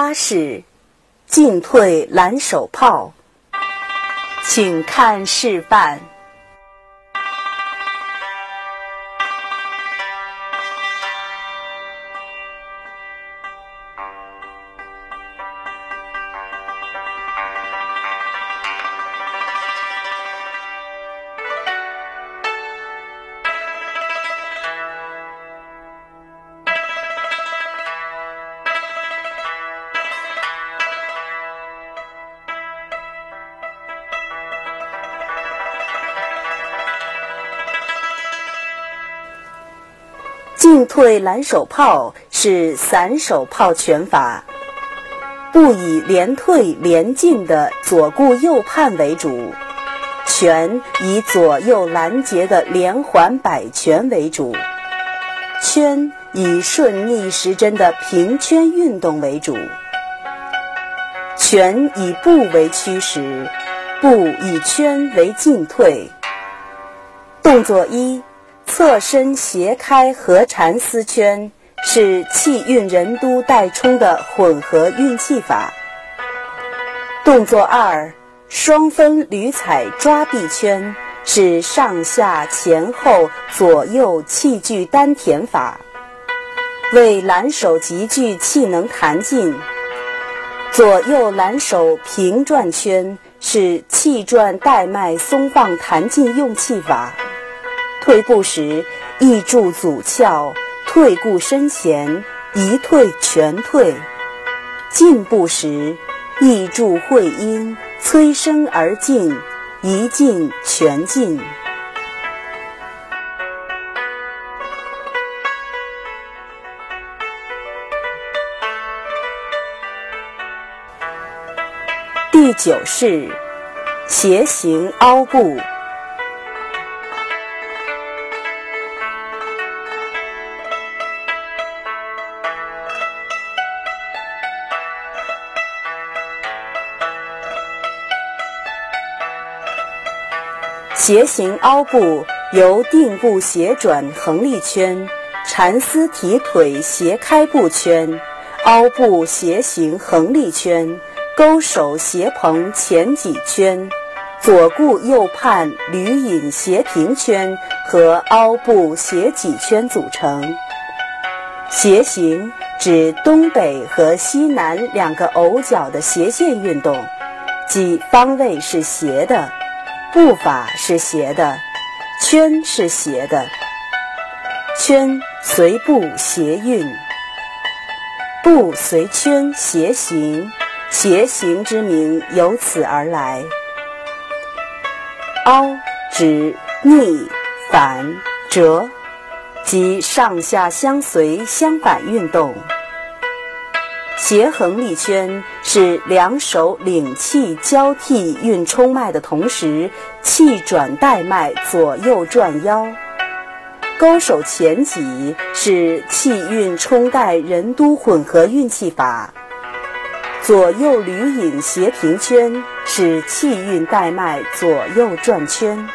8式进退蓝手炮，请看示范。进退蓝手炮是散手炮拳法，不以连退连进的左顾右盼为主，拳以左右拦截的连环摆拳为主，圈以顺逆时针的平圈运动为主。拳以步为驱使，步以圈为进退。动作1，侧身斜开合缠丝圈，是气运任督带冲的混合运气法。动作2，双分捋踩抓臂圈，是上下前后左右气聚丹田法，为蓝手极具气能弹劲。左右蓝手平转圈，是气转带脉松放弹劲用气法。退步时挹注阻鞘，退顾身前，一退全退。进步时挹注会阴，催身而进，一进全进。第9式斜行凹步。斜行凹步由定步斜转横立圈、缠丝提腿斜开步圈、凹步斜行横立圈、勾手斜蓬前挤圈、左顾右盼捋引斜平圈和凹步斜挤圈组成。斜行指东北和西南两个偶角的斜线运动，即方位是斜的，步法是斜的，圈是斜的。圈随步斜运，步随圈斜行，斜行之名由此而来。凹指逆、反、折，即上下相随相反运动。斜横立圈是两手领气交替运冲脉的同时，气转带脉左右转腰。勾手前挤是气运冲带任督混合运气法。左右捋引斜平圈是气运带脉左右转圈。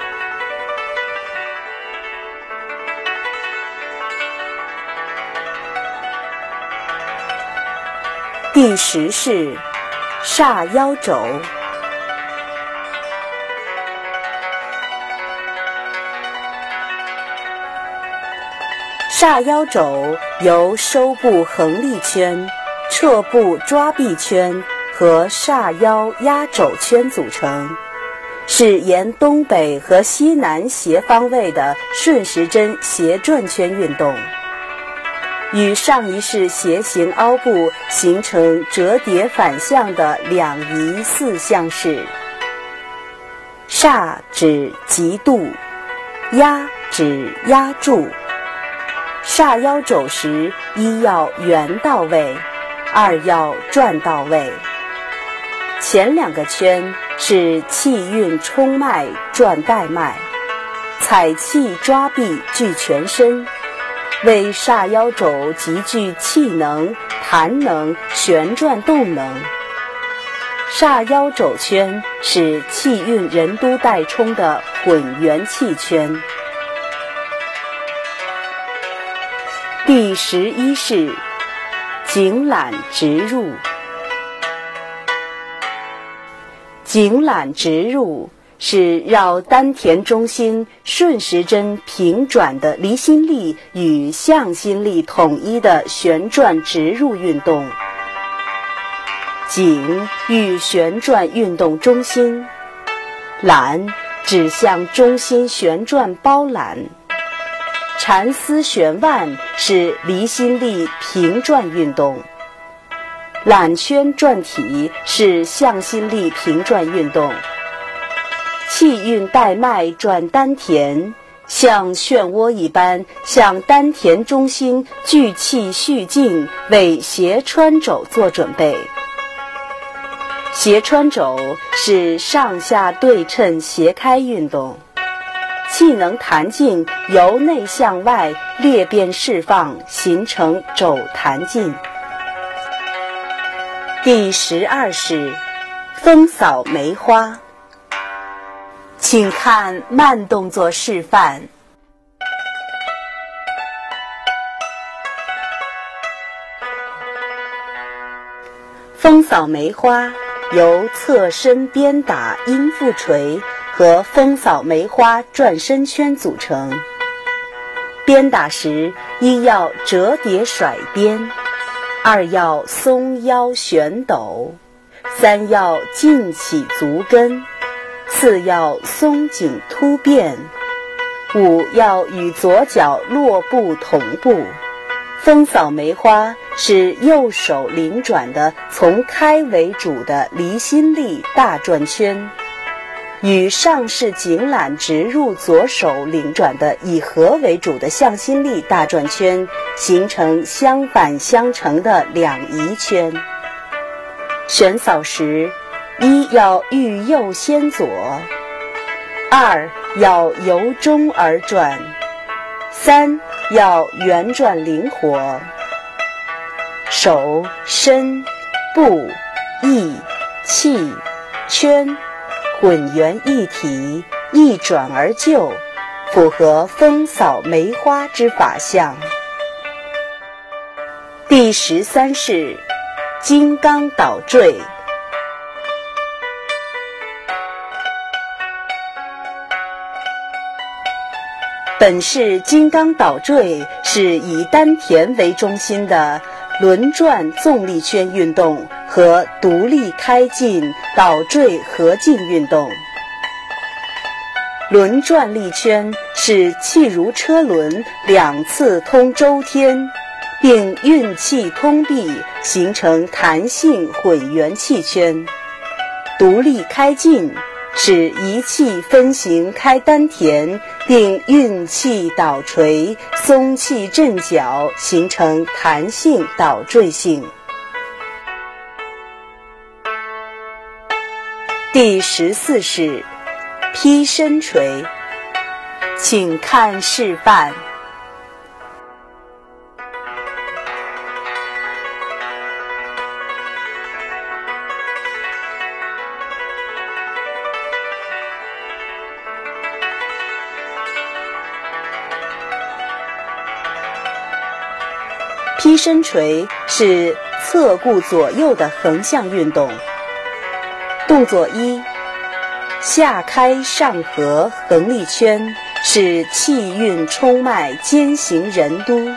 第10式煞腰肘。煞腰肘由收步横立圈、撤步抓臂圈和煞腰压肘圈组成，是沿东北和西南斜方位的顺时针斜转圈运动，与上一式斜行凹步形成折叠反向的两仪四象式。煞指极度，压指压住。煞腰肘时，一要圆到位，二要转到位。前两个圈是气运冲脉转带脉，踩气抓臂聚全身，为煞腰肘极具气能、弹能、旋转动能。煞腰肘圈是气运任督带冲的混元气圈。第11式颈揽直入。颈揽直入是绕丹田中心顺时针平转的离心力与向心力统一的旋转直入运动。颈与旋转运动中心，揽指向中心旋转包揽。缠丝旋腕是离心力平转运动。揽圈转体是向心力平转运动。气运带脉转丹田，像漩涡一般向丹田中心聚气蓄劲，为斜穿肘做准备。斜穿肘是上下对称斜开运动，气能弹进，由内向外裂变释放，形成肘弹进。第12式风扫梅花，请看慢动作示范。风扫梅花由侧身鞭打阴腹锤和风扫梅花转身圈组成。鞭打时，一要折叠甩鞭，二要松腰旋抖，三要劲起足跟，四要松紧突变，五要与左脚落步同步。风扫梅花是右手领转的从开为主的离心力大转圈，与上式颈揽直入左手领转的以合为主的向心力大转圈形成相反相成的两仪圈。旋扫时，一要欲右先左，二要由中而转，三要圆转灵活。手、身、步、意、气、圈混元一体，一转而就，符合风扫梅花之法相。第13式金刚倒坠。本式金刚倒坠是以丹田为中心的轮转纵力圈运动和独立开进倒坠合进运动。轮转力圈是气如车轮两次通周天，并运气通臂，形成弹性混元气圈。独立开进是一气分行开丹田，并运气倒垂，松气震脚，形成弹性倒坠性。第14式劈身锤，请看示范。劈身锤是侧顾左右的横向运动。动作一，下开上合横力圈是气运冲脉肩行任督。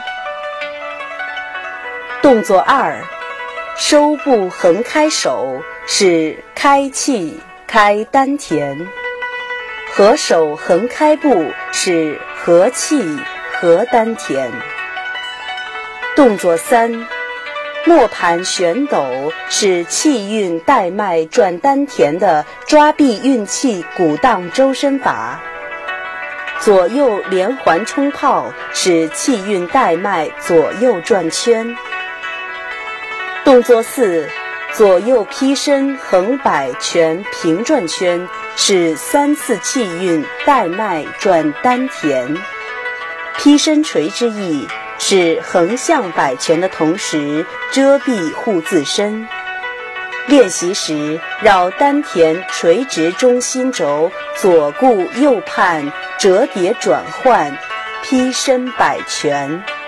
动作二，收步横开手是开气开丹田。合手横开步是合气合丹田。动作三，磨盘旋斗是气运带脉转丹田的抓臂运气鼓荡周身法。左右连环冲泡是气运带脉左右转圈。动作四，左右劈身横摆拳平转圈是3次气运带脉转丹田。劈身锤之意是横向摆拳的同时遮蔽护自身。练习时绕丹田垂直中心轴，左顾右盼，折叠转换，劈身摆拳。